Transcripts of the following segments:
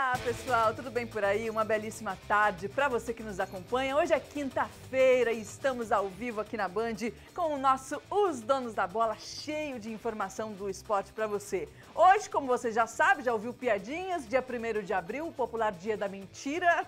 Olá, pessoal, tudo bem por aí? Uma belíssima tarde para você que nos acompanha. Hoje é quinta-feira e estamos ao vivo aqui na Band com o nosso Os Donos da Bola, cheio de informação do esporte para você. Hoje, como você já sabe, já ouviu piadinhas, dia 1º de abril, o popular dia da mentira.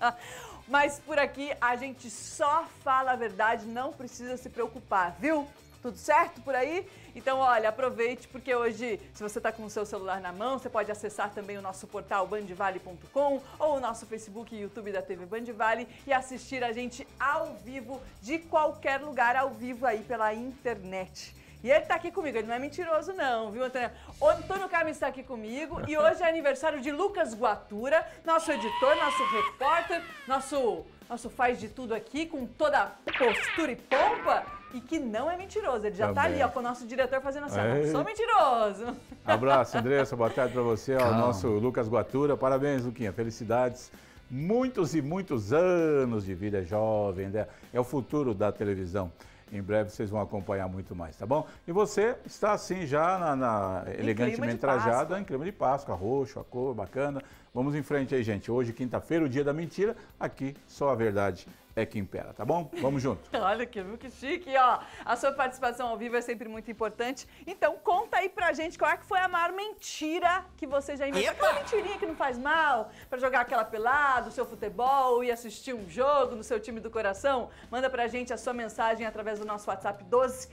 Mas por aqui a gente só fala a verdade, não precisa se preocupar, viu? Tudo certo por aí? Então, olha, aproveite, porque hoje, se você está com o seu celular na mão, você pode acessar também o nosso portal bandvale.com ou o nosso Facebook e YouTube da TV Bandvale e assistir a gente ao vivo, de qualquer lugar, ao vivo aí pela internet. E ele está aqui comigo, ele não é mentiroso não, viu, Antônio? O Antônio Carlos está aqui comigo e hoje é aniversário de Lucas Guatura, nosso editor, nosso repórter, nosso faz de tudo aqui, com toda a postura e pompa, e que não é mentiroso. Ele já está ali, ó, com o nosso diretor fazendo assim, não sou mentiroso. Abraço, Andressa, boa tarde para você, ó, o nosso Lucas Guatura. Parabéns, Luquinha, felicidades. Muitos e muitos anos de vida jovem, né? É o futuro da televisão. Em breve vocês vão acompanhar muito mais, tá bom? E você está assim já elegantemente trajada, em clima de Páscoa, roxo, a cor bacana. Vamos em frente aí, gente. Hoje, quinta-feira, o dia da mentira. Aqui, só a verdade é que impera, tá bom? Vamos junto. Olha que chique, ó. A sua participação ao vivo é sempre muito importante. Então, conta aí pra gente qual é que foi a maior mentira que você já inventou. Aquela mentirinha que não faz mal, pra jogar aquela pelada, o seu futebol e assistir um jogo no seu time do coração. Manda pra gente a sua mensagem através do nosso WhatsApp 12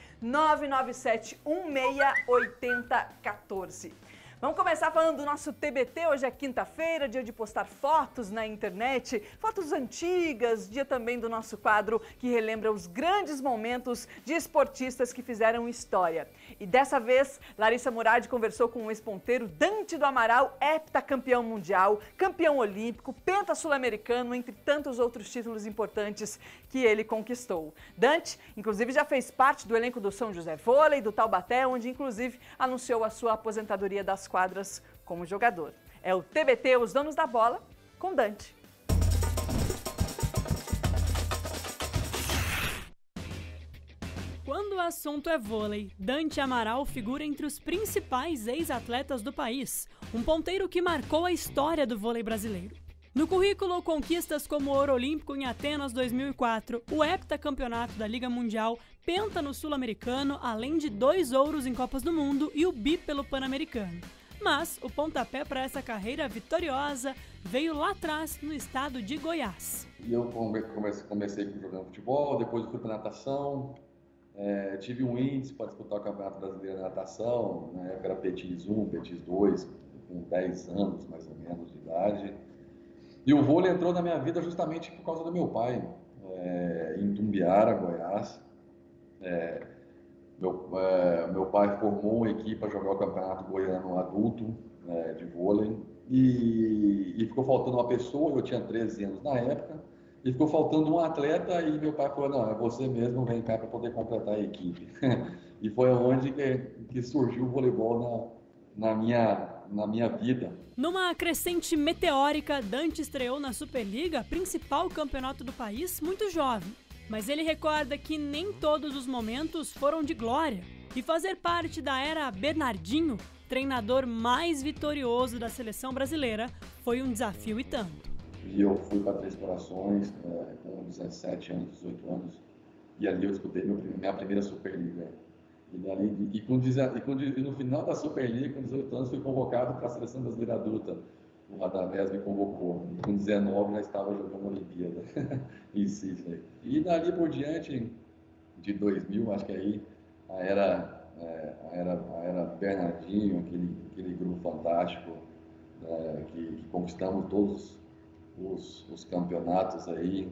997 16 80 14. Vamos começar falando do nosso TBT. Hoje é quinta-feira, dia de postar fotos na internet, fotos antigas, dia também do nosso quadro que relembra os grandes momentos de esportistas que fizeram história. E dessa vez, Larissa Murad conversou com o ex-ponteiro Dante do Amaral, heptacampeão mundial, campeão olímpico, penta sul-americano, entre tantos outros títulos importantes que ele conquistou. Dante, inclusive, já fez parte do elenco do São José Vôlei, do Taubaté, onde, inclusive, anunciou a sua aposentadoria das quadras como jogador. É o TBT, Os Donos da Bola, com Dante. Quando o assunto é vôlei, Dante Amaral figura entre os principais ex-atletas do país, um ponteiro que marcou a história do vôlei brasileiro. No currículo, conquistas como o Ouro Olímpico em Atenas 2004, o heptacampeonato da Liga Mundial, penta no Sul-Americano, além de 2 ouros em Copas do Mundo e o bi pelo Pan-Americano. Mas o pontapé para essa carreira vitoriosa veio lá atrás, no estado de Goiás. Eu comecei jogando futebol, depois fui para natação, tive um índice para disputar o Campeonato Brasileiro de Natação, na época era Petis 1, Petis 2, com 10 anos mais ou menos de idade. E o vôlei entrou na minha vida justamente por causa do meu pai, em Tumbiara, Goiás. Meu pai formou uma equipe para jogar o Campeonato Goiano Adulto de vôlei e ficou faltando uma pessoa, eu tinha 13 anos na época, e ficou faltando um atleta e meu pai falou, não, é você mesmo, vem cá para poder completar a equipe. E foi onde que surgiu o voleibol na minha vida. Numa crescente meteórica, Dante estreou na Superliga, principal campeonato do país, muito jovem. Mas ele recorda que nem todos os momentos foram de glória. E fazer parte da era Bernardinho, treinador mais vitorioso da seleção brasileira, foi um desafio e tanto. E eu fui para Três Corações com 17 anos, 18 anos, e ali eu disputei minha primeira Superliga. E no final da Superliga, com 18 anos, fui convocado para a Seleção Brasileira Adulta. O Radamés me convocou. E com 19 já estava jogando a Olimpíada em Sydney. E dali por diante, de 2000, acho que aí a era Bernardinho, aquele grupo fantástico, que conquistamos todos os campeonatos aí.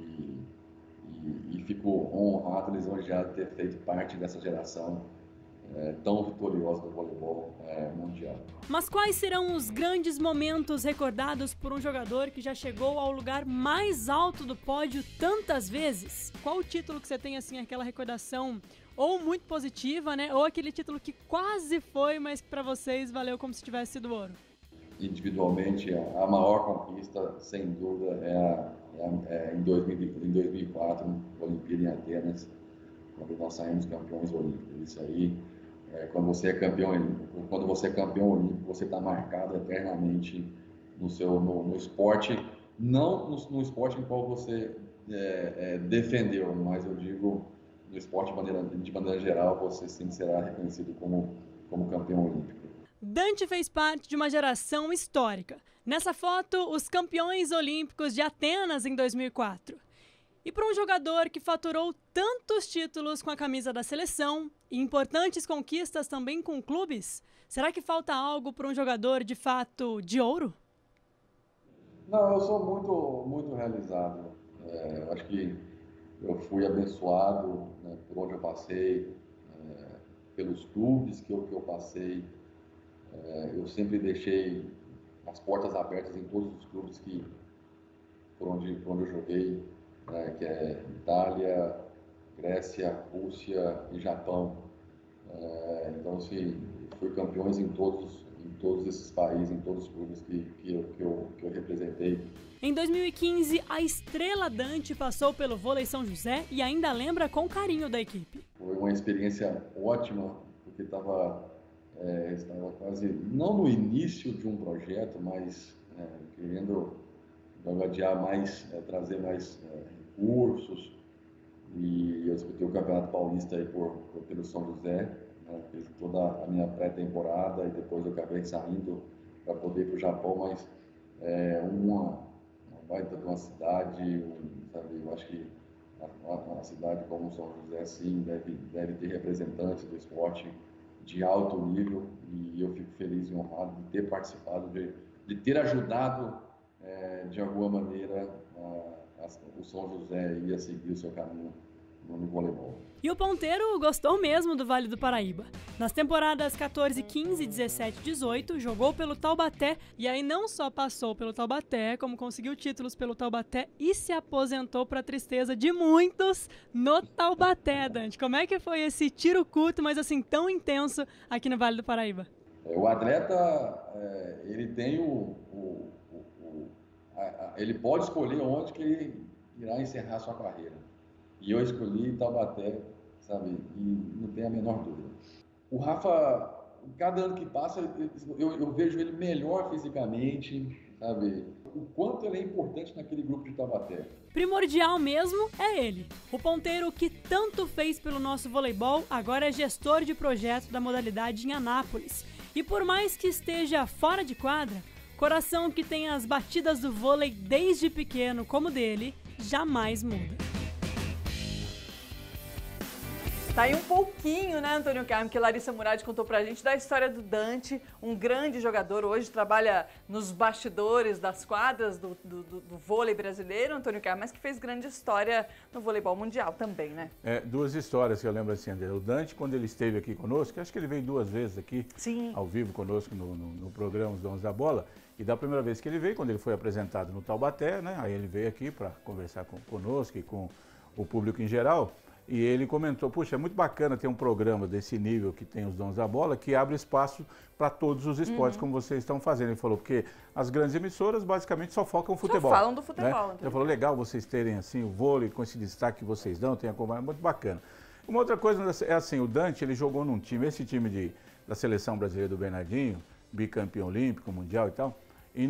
E fico honrado, lisonjeado de ter feito parte dessa geração tão vitoriosa do voleibol mundial. Mas quais serão os grandes momentos recordados por um jogador que já chegou ao lugar mais alto do pódio tantas vezes? Qual o título que você tem, assim, aquela recordação ou muito positiva, né? Ou aquele título que quase foi, mas que para vocês valeu como se tivesse sido ouro? Individualmente, a maior conquista, sem dúvida, em 2004, na Olimpíada em Atenas, quando nós saímos campeões olímpicos. Isso aí, quando você é campeão olímpico, você está marcado eternamente no esporte, não no esporte em qual você defendeu, mas eu digo no esporte de maneira geral, você sim será reconhecido como campeão olímpico. Dante fez parte de uma geração histórica. Nessa foto, os campeões olímpicos de Atenas em 2004. E para um jogador que faturou tantos títulos com a camisa da seleção e importantes conquistas também com clubes, será que falta algo para um jogador de fato de ouro? Não, eu sou muito realizado. Acho que eu fui abençoado, né, por onde eu passei, pelos clubes que eu passei. Eu sempre deixei as portas abertas em todos os clubes por onde eu joguei, né, que é Itália, Grécia, Rússia e Japão. Então, assim, fui campeões em todos esses países, em todos os clubes que eu representei. Em 2015, a estrela Dante passou pelo Vôlei São José e ainda lembra com carinho da equipe. Foi uma experiência ótima, porque estava quase, não no início de um projeto, mas querendo vanguardiar mais, trazer mais recursos. E eu disputei o Campeonato Paulista aí pelo São José, né, fiz toda a minha pré-temporada e depois eu acabei saindo para poder ir para o Japão, mas uma baita de uma cidade, sabe, eu acho que uma cidade como São José, sim, deve ter representantes do esporte de alto nível, e eu fico feliz e honrado de ter participado, de ter ajudado de alguma maneira o São José a seguir o seu caminho no voleibol. E o ponteiro gostou mesmo do Vale do Paraíba. Nas temporadas 14, 15, 17 e 18, jogou pelo Taubaté, e aí não só passou pelo Taubaté, como conseguiu títulos pelo Taubaté e se aposentou para tristeza de muitos no Taubaté, Dante. Como é que foi esse tiro curto, mas assim tão intenso aqui no Vale do Paraíba? O atleta, ele tem ele pode escolher onde que ele irá encerrar sua carreira. E eu escolhi Taubaté, sabe? E não tem a menor dúvida. O Rafa, cada ano que passa, eu vejo ele melhor fisicamente, sabe? O quanto ele é importante naquele grupo de Taubaté. Primordial mesmo é ele. O ponteiro que tanto fez pelo nosso voleibol, agora é gestor de projeto da modalidade em Anápolis. E por mais que esteja fora de quadra, coração que tem as batidas do vôlei desde pequeno como dele, jamais muda. Tá aí um pouquinho, né, Antônio Carmo, que Larissa Murad contou pra gente da história do Dante, um grande jogador, hoje trabalha nos bastidores das quadras do vôlei brasileiro, Antônio Carmo, mas que fez grande história no voleibol mundial também, né? Duas histórias que eu lembro assim, André. O Dante, quando ele esteve aqui conosco, acho que ele veio 2 vezes aqui, sim, ao vivo conosco no programa Os Donos da Bola, e da primeira vez que ele veio, quando ele foi apresentado no Taubaté, né, aí ele veio aqui para conversar conosco e com o público em geral. E ele comentou, puxa, é muito bacana ter um programa desse nível que tem os Donos da Bola, que abre espaço para todos os esportes, como vocês estão fazendo. Ele falou, porque as grandes emissoras basicamente só focam no futebol. Só falam do futebol. Né? Ele falou, legal vocês terem assim o vôlei, com esse destaque que vocês dão, tem a muito bacana. Uma outra coisa é assim, o Dante, ele jogou num time, esse time da seleção brasileira do Bernardinho, bicampeão olímpico, mundial e tal. Em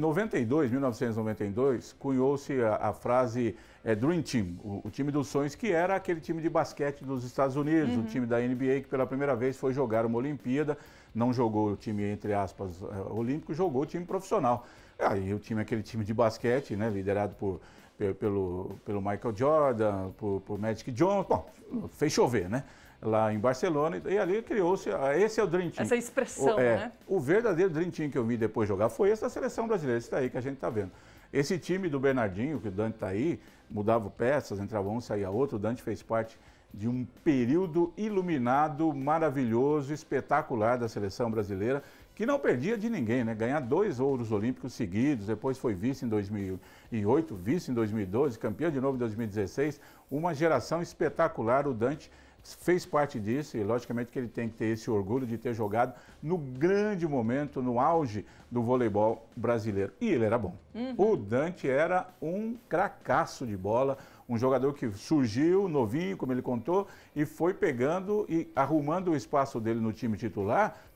1992, cunhou-se a frase Dream Team, o time dos sonhos, que era aquele time de basquete dos Estados Unidos, o time da NBA, que pela primeira vez foi jogar uma Olimpíada, não jogou o time, entre aspas, olímpico, jogou o time profissional. Aí o time, aquele time de basquete, né, liderado pelo Michael Jordan, por Magic Johnson, bom, fez chover, né? Lá em Barcelona, e ali criou-se, esse é o Dream Team. Essa expressão, né? O verdadeiro Dream Team que eu vi depois jogar foi essa seleção brasileira, esse daí que a gente está vendo. Esse time do Bernardinho, que o Dante está aí, mudava peças, entrava um, saía outro, o Dante fez parte de um período iluminado, maravilhoso, espetacular da seleção brasileira, que não perdia de ninguém, né? Ganhar 2 ouros olímpicos seguidos, depois foi vice em 2008, vice em 2012, campeão de novo em 2016, uma geração espetacular, o Dante fez parte disso e logicamente que ele tem que ter esse orgulho de ter jogado no grande momento, no auge do voleibol brasileiro. E ele era bom. O Dante era um cracaço de bola, um jogador que surgiu novinho, como ele contou, e foi pegando e arrumando o espaço dele no time titular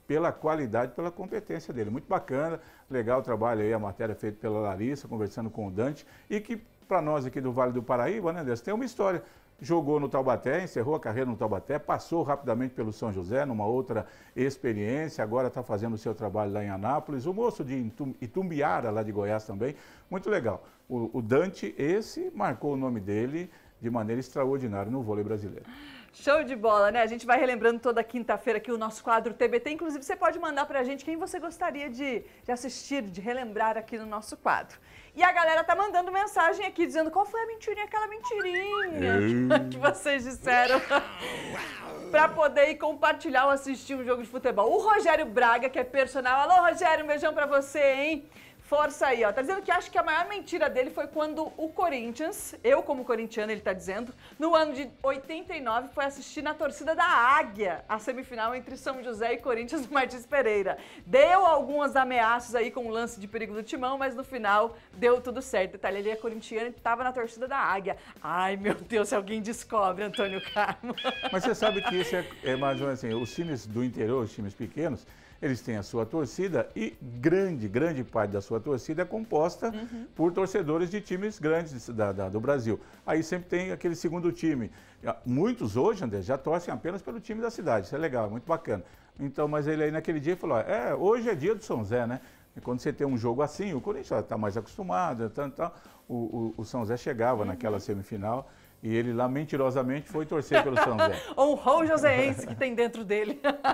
pela qualidade, pela competência dele. Muito bacana, legal o trabalho aí, a matéria feita pela Larissa, conversando com o Dante, e que para nós aqui do Vale do Paraíba, né, Anderson, tem uma história. Jogou no Taubaté, encerrou a carreira no Taubaté, passou rapidamente pelo São José, numa outra experiência, agora está fazendo o seu trabalho lá em Anápolis. O moço de Itumbiara, lá de Goiás também, muito legal. O Dante, esse marcou o nome dele de maneira extraordinária no vôlei brasileiro. Show de bola, né? A gente vai relembrando toda quinta-feira aqui o nosso quadro TBT. Inclusive, você pode mandar pra gente quem você gostaria de assistir, de relembrar aqui no nosso quadro. E a galera tá mandando mensagem aqui, dizendo qual foi a mentirinha, aquela mentirinha que vocês disseram pra poder ir compartilhar ou assistir um jogo de futebol. O Rogério Braga, que é personal. Alô, Rogério, um beijão pra você, hein? Força aí, ó. Tá dizendo que acha que a maior mentira dele foi quando o Corinthians, eu como corintiano, ele tá dizendo, no ano de 89, foi assistir na torcida da Águia a semifinal entre São José e Corinthians do Martins Pereira. Deu algumas ameaças aí com o lance de perigo do Timão, mas no final deu tudo certo. Detalhe, ele é corintiano e tava na torcida da Águia. Ai, meu Deus, se alguém descobre, Antônio Carmo. Mas você sabe que isso é mais ou menos assim, os times do interior, os times pequenos, eles têm a sua torcida e grande parte da sua torcida é composta por torcedores de times grandes do Brasil. Aí sempre tem aquele segundo time. Muitos hoje, André, já torcem apenas pelo time da cidade. Isso é legal, é muito bacana. Então, mas ele aí naquele dia falou, hoje é dia do São Zé, né? E quando você tem um jogo assim, o Corinthians está mais acostumado, o São Zé chegava naquela semifinal. E ele lá mentirosamente foi torcer pelo São Zé. Honrou o joseense que tem dentro dele.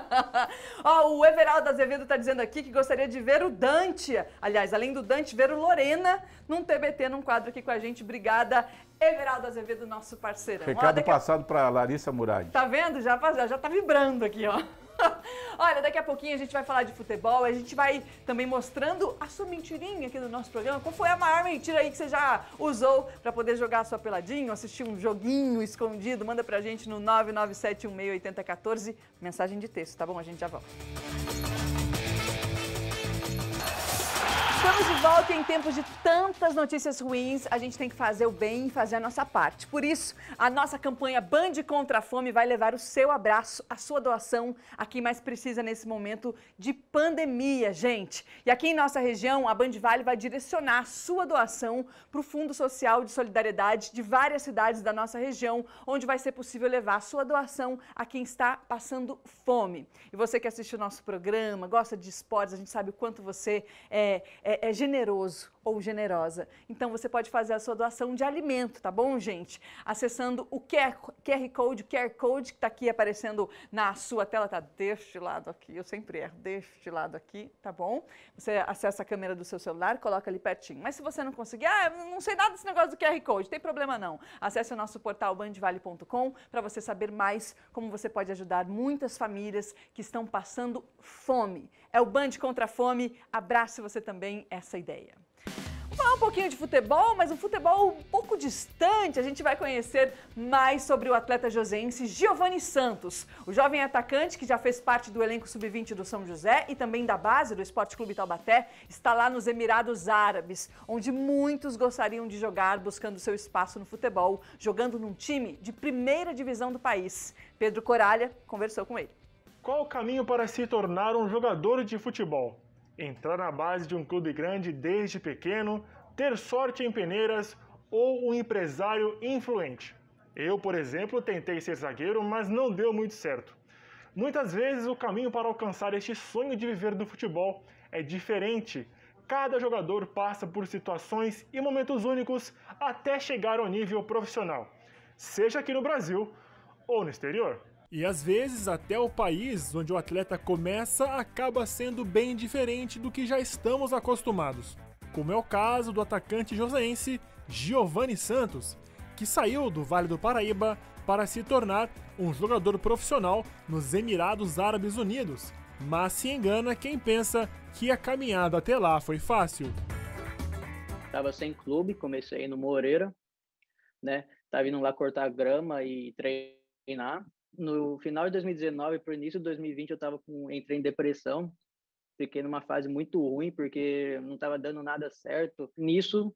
Ó, o Everaldo Azevedo está dizendo aqui que gostaria de ver o Dante. Aliás, além do Dante, ver o Lorena num TBT, num quadro aqui com a gente. Obrigada, Everaldo Azevedo, nosso parceirão. Recado passado para Larissa Murad. Tá vendo? Já tá vibrando aqui, ó. Olha, daqui a pouquinho a gente vai falar de futebol, a gente vai também mostrando a sua mentirinha aqui no nosso programa. Qual foi a maior mentira aí que você já usou para poder jogar a sua peladinho, assistir um joguinho escondido? Manda pra gente no 997168014, mensagem de texto, tá bom? A gente já volta. Estamos de volta em tempos de tantas notícias ruins, a gente tem que fazer o bem e fazer a nossa parte. Por isso, a nossa campanha Band contra a Fome vai levar o seu abraço, a sua doação a quem mais precisa nesse momento de pandemia, gente. E aqui em nossa região, a Band Vale vai direcionar a sua doação para o Fundo Social de Solidariedade de várias cidades da nossa região, onde vai ser possível levar a sua doação a quem está passando fome. E você que assiste o nosso programa, gosta de esportes, a gente sabe o quanto você é generoso ou generosa. Então você pode fazer a sua doação de alimento, tá bom, gente? Acessando o QR Code que está aqui aparecendo na sua tela, tá deste lado aqui, eu sempre erro, deste lado aqui, tá bom? Você acessa a câmera do seu celular, coloca ali pertinho. Mas se você não conseguir, não sei nada desse negócio do QR Code, tem problema não. Acesse o nosso portal bandvale.com para você saber mais como você pode ajudar muitas famílias que estão passando fome. É o Band contra a Fome, abrace você também essa ideia. Vamos falar um pouquinho de futebol, mas um futebol um pouco distante. A gente vai conhecer mais sobre o atleta joseense Giovani Santos, o jovem atacante que já fez parte do elenco sub-20 do São José e também da base do Esporte Clube Taubaté, está lá nos Emirados Árabes, onde muitos gostariam de jogar, buscando seu espaço no futebol, jogando num time de primeira divisão do país. Pedro Coralha conversou com ele. Qual o caminho para se tornar um jogador de futebol? Entrar na base de um clube grande desde pequeno, ter sorte em peneiras ou um empresário influente? Eu, por exemplo, tentei ser zagueiro, mas não deu muito certo. Muitas vezes o caminho para alcançar este sonho de viver do futebol é diferente. Cada jogador passa por situações e momentos únicos até chegar ao nível profissional, seja aqui no Brasil ou no exterior. E às vezes até o país onde o atleta começa acaba sendo bem diferente do que já estamos acostumados, como é o caso do atacante joseense Giovani Santos, que saiu do Vale do Paraíba para se tornar um jogador profissional nos Emirados Árabes Unidos. Mas se engana quem pensa que a caminhada até lá foi fácil. Tava sem clube, comecei no Moreira, né? Tava indo lá cortar grama e treinar. No final de 2019 para o início de 2020 eu entrei em depressão, fiquei numa fase muito ruim porque não estava dando nada certo. Nisso,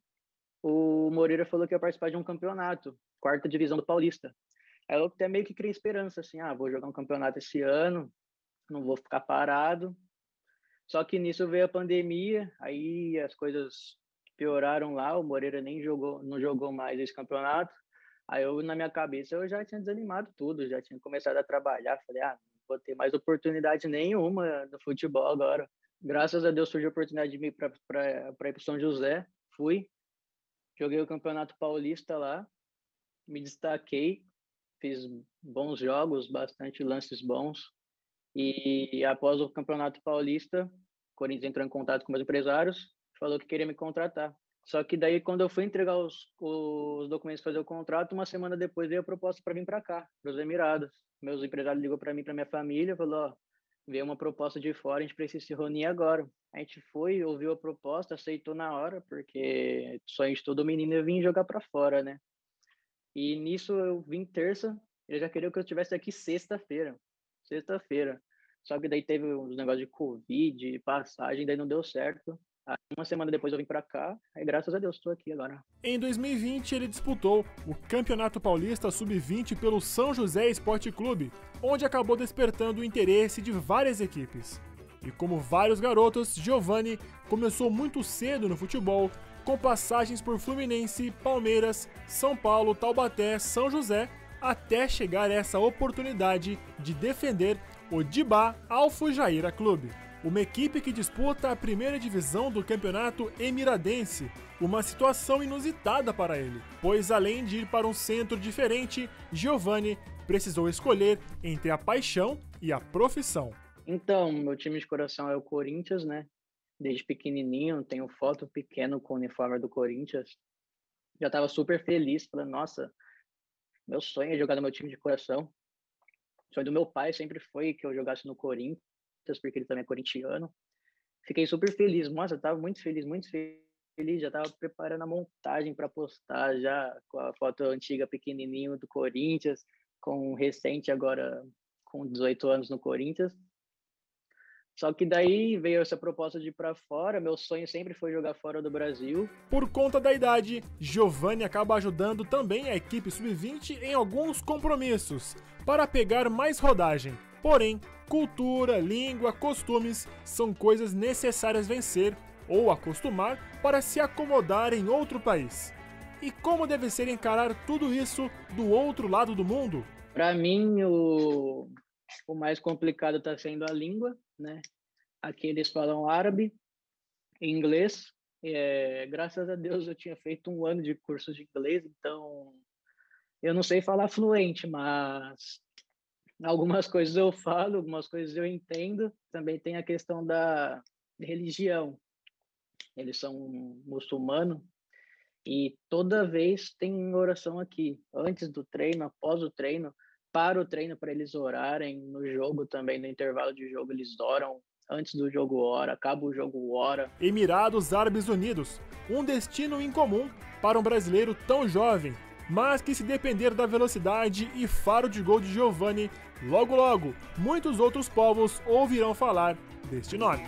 o Moreira falou que ia participar de um campeonato, 4ª divisão do Paulista. Aí eu até meio que criei esperança, assim, vou jogar um campeonato esse ano, não vou ficar parado. Só que nisso veio a pandemia, aí as coisas pioraram lá, o Moreira não jogou mais esse campeonato. Aí na minha cabeça, eu já tinha desanimado tudo, já tinha começado a trabalhar. Falei, não vou ter mais oportunidade nenhuma no futebol agora. Graças a Deus surgiu a oportunidade de ir para ir para São José. Fui, joguei o Campeonato Paulista lá, me destaquei, fiz bons jogos, bastante lances bons. E após o Campeonato Paulista, o Corinthians entrou em contato com meus empresários, falou que queria me contratar. Só que daí, quando eu fui entregar os documentos para fazer o contrato, uma semana depois veio a proposta para vir para cá, para os Emirados. Meus empresários ligou para mim, para minha família, falou, veio uma proposta de fora, a gente precisa se reunir agora. A gente foi, ouviu a proposta, aceitou na hora, porque sonho de todo menino é vir jogar para fora, né? E nisso eu vim terça, ele já queria que eu estivesse aqui sexta-feira. Só que daí teve uns negócios de Covid, passagem, daí não deu certo. Aí, uma semana depois eu vim pra cá, aí graças a Deus estou aqui agora. Em 2020 ele disputou o Campeonato Paulista Sub-20 pelo São José Esporte Clube, onde acabou despertando o interesse de várias equipes. E como vários garotos, Giovani começou muito cedo no futebol, com passagens por Fluminense, Palmeiras, São Paulo, Taubaté, São José, até chegar a essa oportunidade de defender o Dibá Al-Fujairah Clube, uma equipe que disputa a primeira divisão do campeonato emiradense, uma situação inusitada para ele, pois além de ir para um centro diferente, Giovani precisou escolher entre a paixão e a profissão. Então, meu time de coração é o Corinthians, né? Desde pequenininho, tenho foto pequeno com o uniforme do Corinthians. Já estava super feliz, falando, nossa, meu sonho é jogar no meu time de coração. O sonho do meu pai sempre foi que eu jogasse no Corinthians, porque ele também é corintiano. Fiquei super feliz, nossa, eu estava muito feliz, já estava preparando a montagem para postar já com a foto antiga pequenininho do Corinthians, com o recente agora com 18 anos no Corinthians. Só que daí veio essa proposta de ir para fora, meu sonho sempre foi jogar fora do Brasil. Por conta da idade, Giovani acaba ajudando também a equipe sub-20 em alguns compromissos, para pegar mais rodagem. Porém, cultura, língua, costumes são coisas necessárias vencer ou acostumar para se acomodar em outro país. E como deve ser encarar tudo isso do outro lado do mundo? Para mim, o mais complicado está sendo a língua, né? Aqui eles falam árabe, inglês. Graças a Deus eu tinha feito 1 ano de curso de inglês, então eu não sei falar fluente, mas algumas coisas eu falo, algumas coisas eu entendo. Também tem a questão da religião. Eles são muçulmanos e toda vez tem oração aqui, antes do treino, após o treino, para o treino, para eles orarem, no jogo também, no intervalo de jogo, eles oram, antes do jogo ora, acaba o jogo ora. Emirados Árabes Unidos, um destino incomum para um brasileiro tão jovem, mas que se depender da velocidade e faro de gol de Giovani, logo logo, muitos outros povos ouvirão falar deste nome.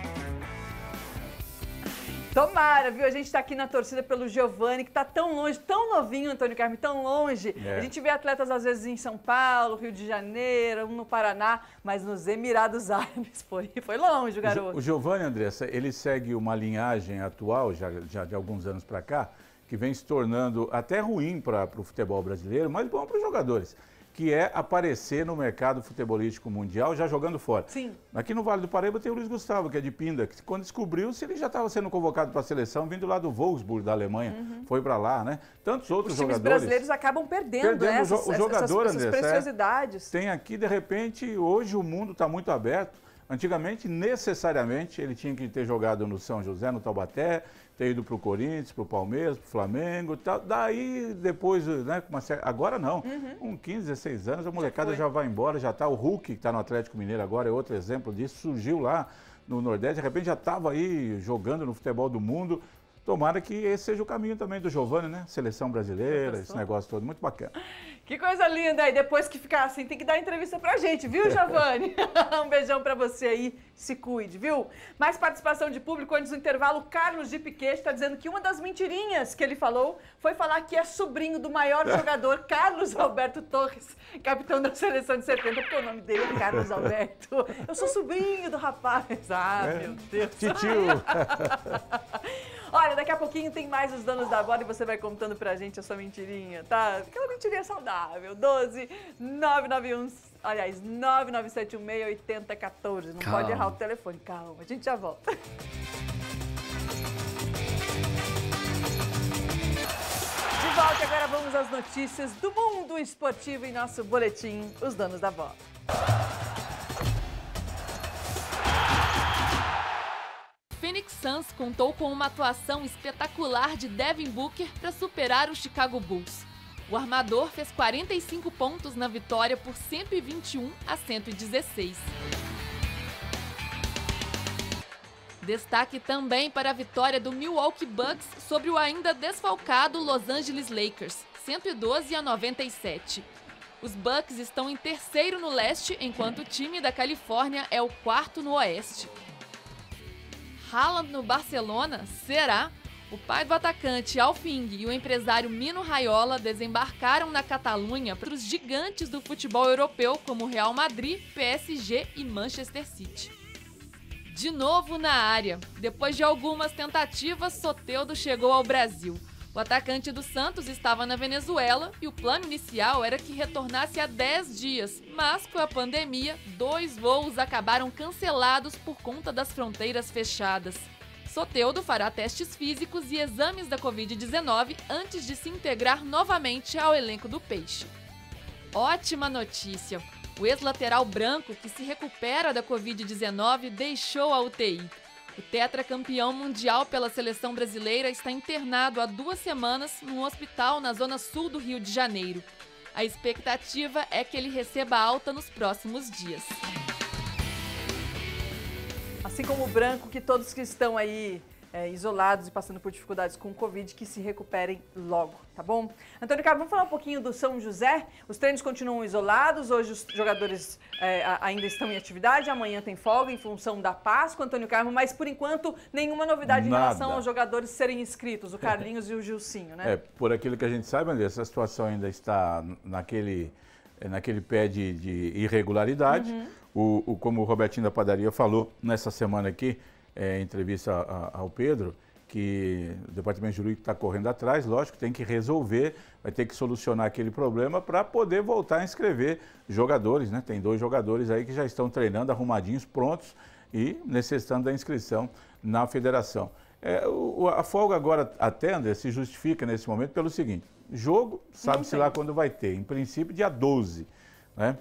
Tomara, viu? A gente tá aqui na torcida pelo Giovani, que tá tão longe, tão novinho, Antônio Carme, tão longe. A gente vê atletas às vezes em São Paulo, Rio de Janeiro, no Paraná, mas nos Emirados Árabes foi longe o garoto. O Giovani, Andressa, ele segue uma linhagem atual, já de alguns anos para cá, que vem se tornando até ruim para o futebol brasileiro, mas bom para os jogadores, que é aparecer no mercado futebolístico mundial já jogando fora. Sim. Aqui no Vale do Paraíba tem o Luiz Gustavo, que é de Pinda, que quando descobriu-se ele já estava sendo convocado para a seleção, vindo lá do Wolfsburg, da Alemanha, foi para lá, né? Tantos outros jogadores... Os times brasileiros acabam perdendo essas preciosidades. Tem aqui, de repente, hoje o mundo está muito aberto. Antigamente, necessariamente, ele tinha que ter jogado no São José, no Taubaté, ter ido para o Corinthians, para o Palmeiras, para o Flamengo e tal. Daí, depois, né, agora não. Com 15, 16 anos, a molecada já vai embora, já está. O Hulk, que está no Atlético Mineiro agora, é outro exemplo disso, surgiu lá no Nordeste, de repente já estava aí jogando no futebol do mundo. Tomara que esse seja o caminho também do Giovani, né? Seleção brasileira, esse negócio todo, muito bacana. Que coisa linda! E depois que ficar assim, tem que dar entrevista pra gente, viu, Giovanni? Um beijão pra você aí, se cuide, viu? Mais participação de público antes do intervalo. Carlos de Piquet está dizendo que uma das mentirinhas que ele falou foi falar que é sobrinho do maior jogador, Carlos Alberto Torres, capitão da seleção de 70, porque o nome dele é Carlos Alberto. Eu sou sobrinho do rapaz. Ah, meu Deus. Titio. Olha, daqui a pouquinho tem mais os donos da bola e você vai contando pra gente a sua mentirinha, tá? Aquela mentirinha saudável. 12-991, aliás, 9971-8014. Não Calma. pode errar o telefone. Calma, a gente já volta. De volta, agora vamos às notícias do mundo esportivo em nosso boletim, os donos da bola. Phoenix Suns contou com uma atuação espetacular de Devin Booker para superar o Chicago Bulls. O armador fez 45 pontos na vitória por 121-116. Destaque também para a vitória do Milwaukee Bucks sobre o ainda desfalcado Los Angeles Lakers, 112-97. Os Bucks estão em terceiro no leste, enquanto o time da Califórnia é o quarto no oeste. Haaland no Barcelona? Será? O pai do atacante Alfing e o empresário Mino Raiola desembarcaram na Catalunha para os gigantes do futebol europeu como Real Madrid, PSG e Manchester City. De novo na área. Depois de algumas tentativas, Soteldo chegou ao Brasil. O atacante do Santos estava na Venezuela e o plano inicial era que retornasse há 10 dias, mas com a pandemia, 2 voos acabaram cancelados por conta das fronteiras fechadas. Soteldo fará testes físicos e exames da Covid-19 antes de se integrar novamente ao elenco do Peixe. Ótima notícia! O ex-lateral branco, que se recupera da Covid-19, deixou a UTI. O tetracampeão mundial pela seleção brasileira está internado há 2 semanas num hospital na zona sul do Rio de Janeiro. A expectativa é que ele receba alta nos próximos dias. Assim como o branco, que todos que estão aí isolados e passando por dificuldades com o Covid, que se recuperem logo, tá bom? Antônio Carlos, vamos falar um pouquinho do São José. Os treinos continuam isolados, hoje os jogadores ainda estão em atividade, amanhã tem folga em função da Páscoa, Antônio Carlos, mas por enquanto nenhuma novidade em relação aos jogadores serem inscritos, o Carlinhos e o Gilcinho, né? Por aquilo que a gente sabe, André, essa situação ainda está naquele pé de irregularidade. Como o Robertinho da Padaria falou nessa semana aqui, em entrevista ao Pedro, que o departamento jurídico está correndo atrás, lógico, tem que resolver, vai ter que solucionar aquele problema para poder voltar a inscrever jogadores, né? Tem 2 jogadores aí que já estão treinando, arrumadinhos, prontos e necessitando da inscrição na federação. A folga agora até, André, se justifica nesse momento pelo seguinte: jogo, sabe-se lá quando vai ter, em princípio dia 12. Né,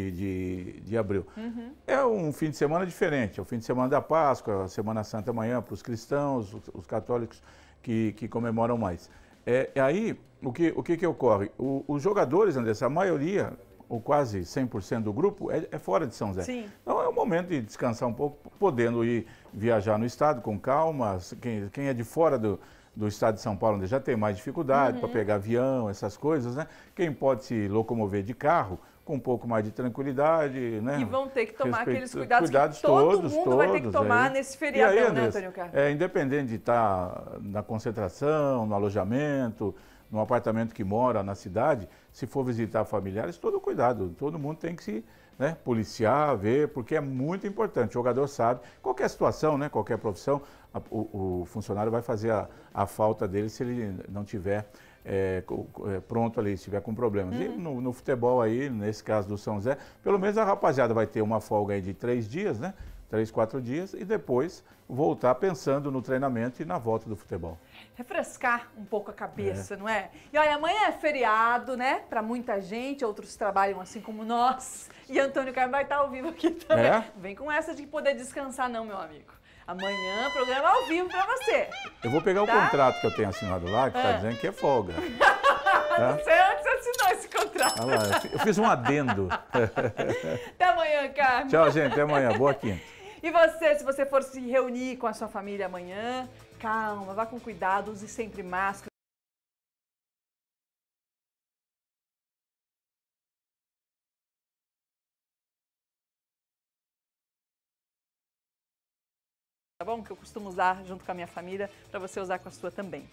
de abril. É um fim de semana diferente, é o fim de semana da Páscoa, a Semana Santa amanhã para os cristãos, os católicos que comemoram mais. Aí, o que ocorre? Os jogadores, Andressa, a maioria, ou quase 100% do grupo, é fora de São José. Sim. Então é o momento de descansar um pouco, podendo ir viajar no estado com calma. Quem é de fora do estado de São Paulo, onde já tem mais dificuldade para pegar avião, essas coisas, né? Quem pode se locomover de carro, com um pouco mais de tranquilidade, né? E vão ter que tomar aqueles cuidados que todo mundo vai ter que tomar nesse feriadão, aí, né, Antônio Carlos? Independente de estar na concentração, no alojamento, no apartamento que mora na cidade, se for visitar familiares, todo cuidado, todo mundo tem que se policiar, ver, porque é muito importante. O jogador sabe, qualquer situação, né, qualquer profissão, o funcionário vai fazer a falta dele se ele não tiver pronto ali, se estiver com problemas. E no futebol aí, nesse caso do São José, pelo menos a rapaziada vai ter uma folga aí de 3 dias, né? 3, 4 dias, e depois voltar pensando no treinamento e na volta do futebol. Refrescar um pouco a cabeça, não é? E olha, amanhã é feriado, né? Para muita gente, outros trabalham assim como nós. E Antônio Carlos vai estar ao vivo aqui também. Vem com essa de poder descansar não, meu amigo. Amanhã, programa ao vivo para você. Eu vou pegar o contrato que eu tenho assinado lá, que está dizendo que é folga. Não sei onde você assinou esse contrato. Olha lá, eu fiz um adendo. Até amanhã, Carmen. Tchau, gente. Até amanhã. Boa quinta. E você, se você for se reunir com a sua família amanhã, calma, vá com cuidado, use sempre máscara. tá bom? Que eu costumo usar junto com a minha família, para você usar com a sua também.